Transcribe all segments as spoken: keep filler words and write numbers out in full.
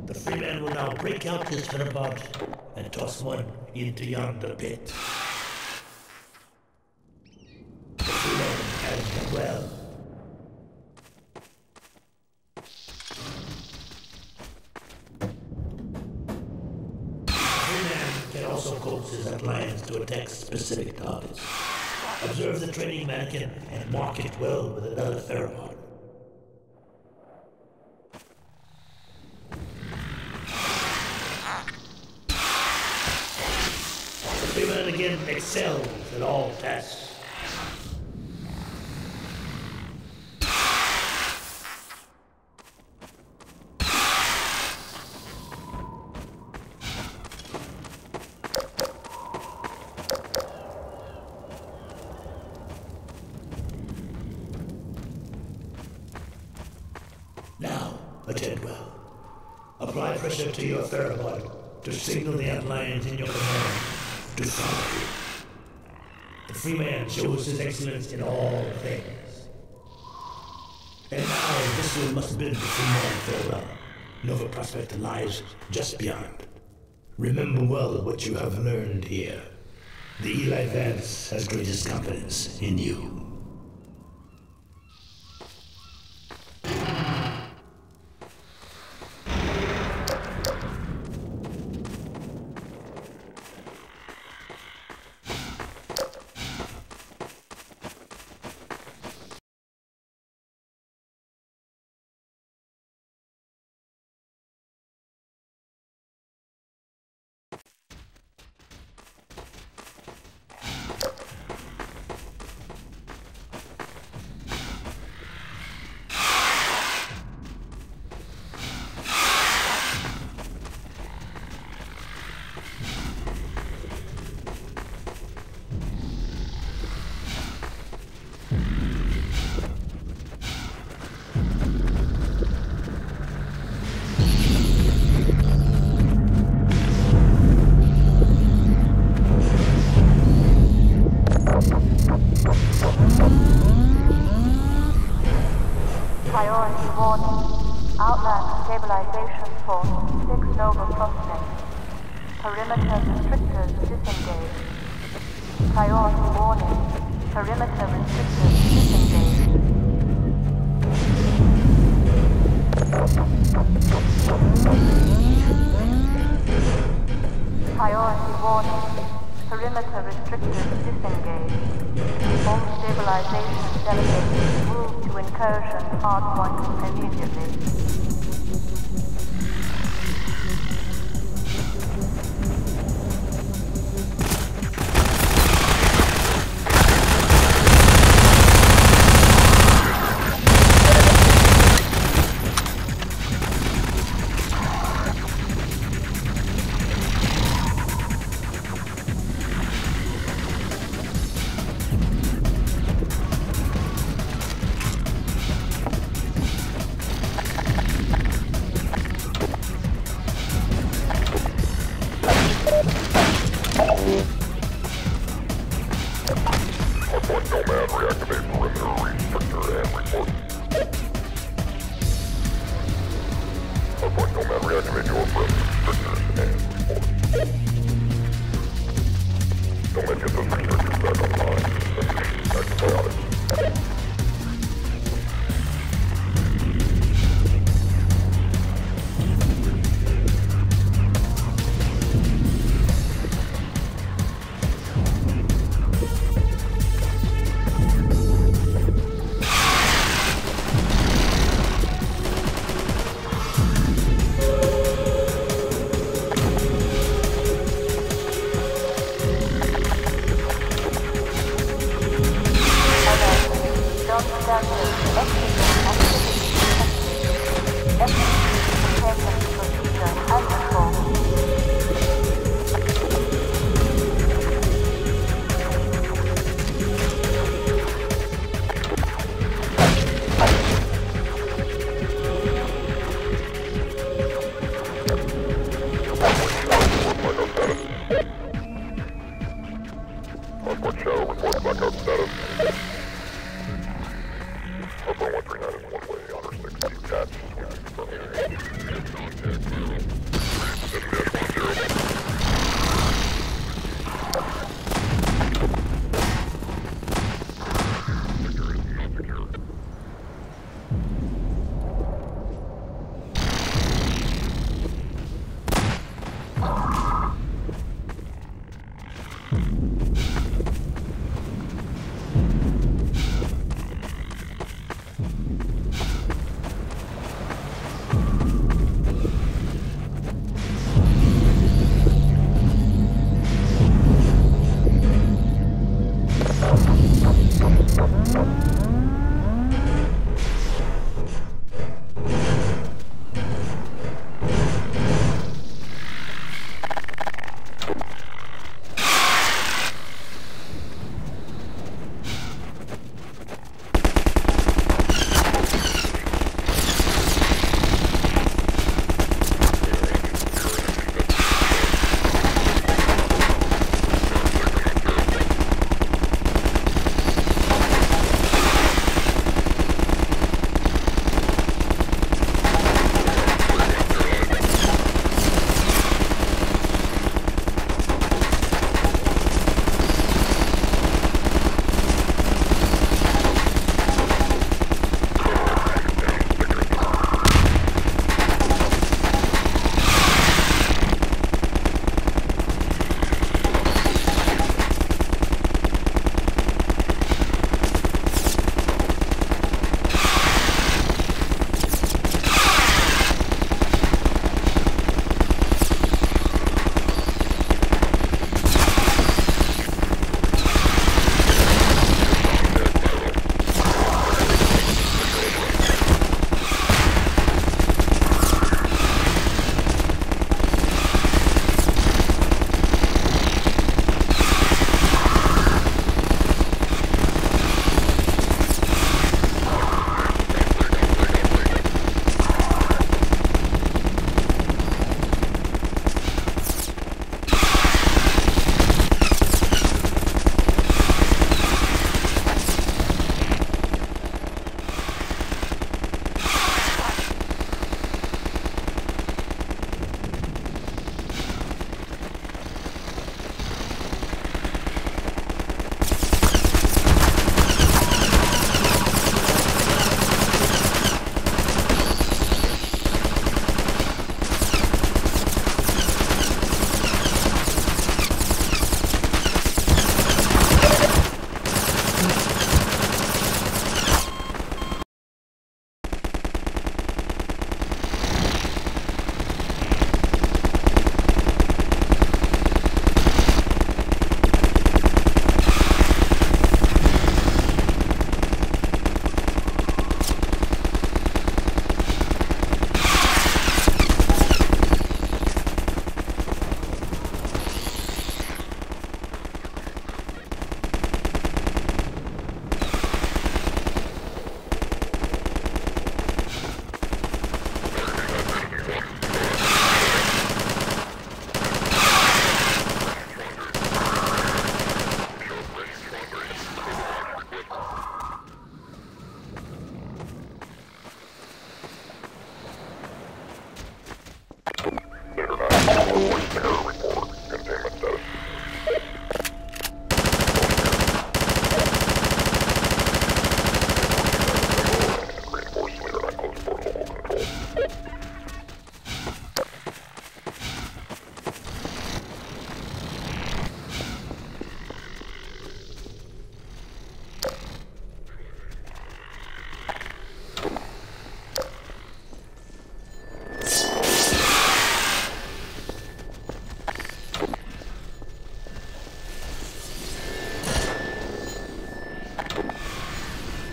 The freeman will now break out his Pheropod and toss one into yonder pit. The freeman has done well. The freeman can also coax his Antlions to attack specific targets. Observe the training mannequin and mark it well with another Pheropod. The freeman again excels at all tasks. Now, attend well. Apply pressure to your Pheropod to signal the Antlions in your command to follow you. The freeman shows his excellence in all things. And now this one must bid the freeman farewell. Nova Prospekt lies just beyond. Remember well what you have learned here. The Eli Vance has greatest confidence in you. Priority warning. Outland stabilization force six Nova Prospekt. Perimeter restrictors disengaged. Priority warning. Perimeter restrictors disengaged. Priority warning. Perimeter restrictors disengaged. All stabilization delegates move to incursion hardpoint immediately.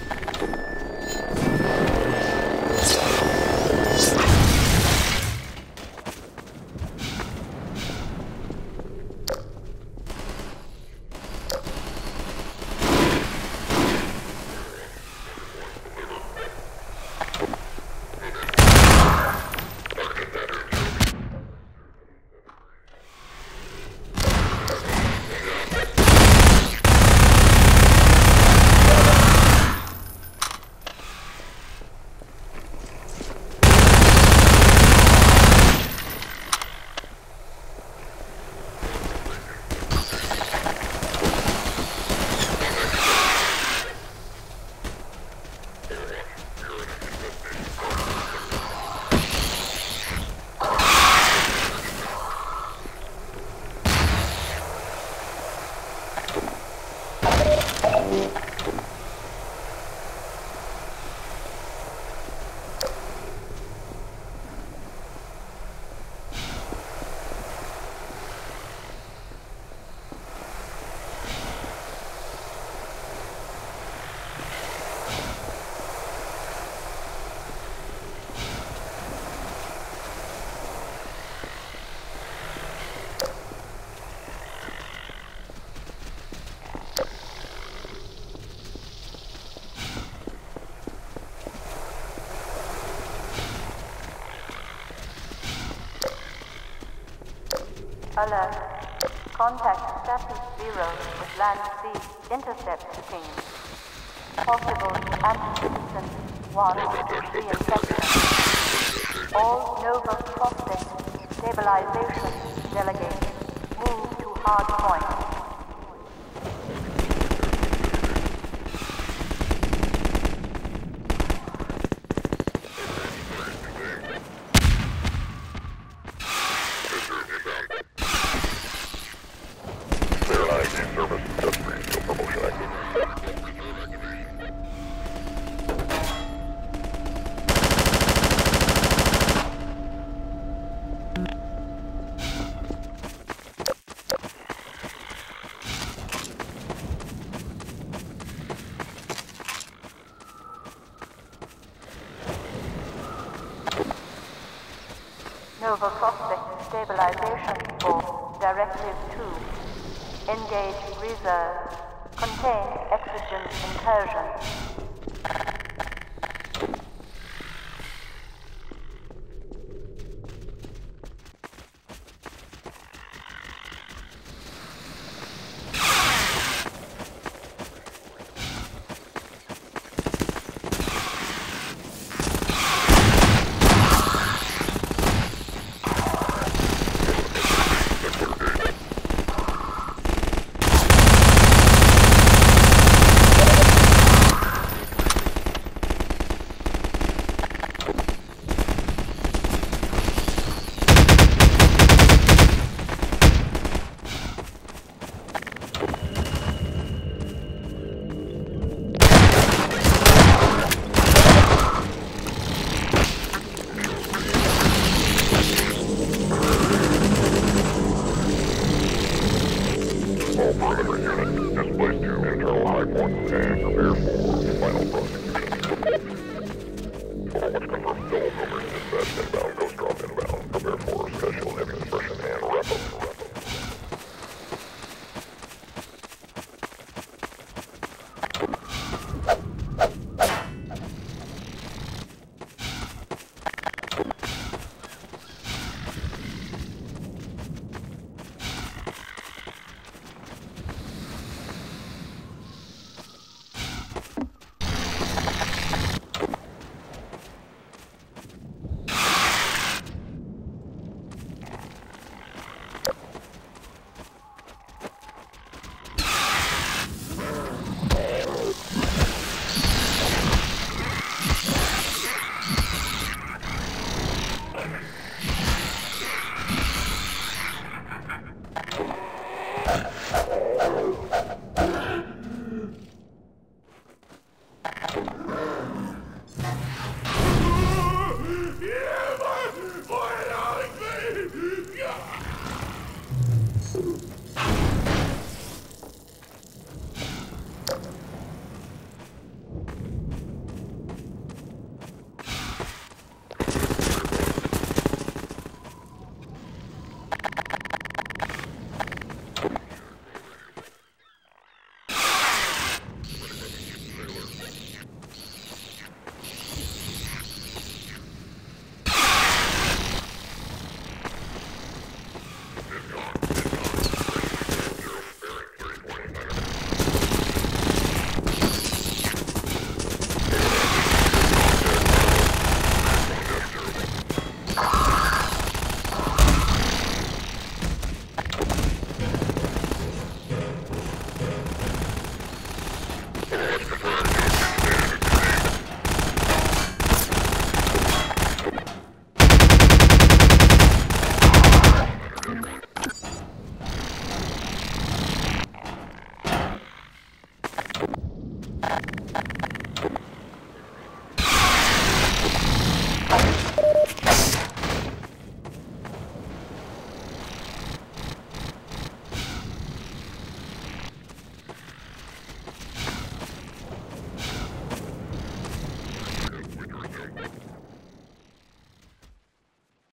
Alert. Contact status zero with Land C intercept team. Possible anti-citizen one reinfection. All Nova Prospekt stabilization delegates move to hard point. Nova Prospekt stabilization for Directive two. Engage reserve. Contain exigent incursion. Antlions.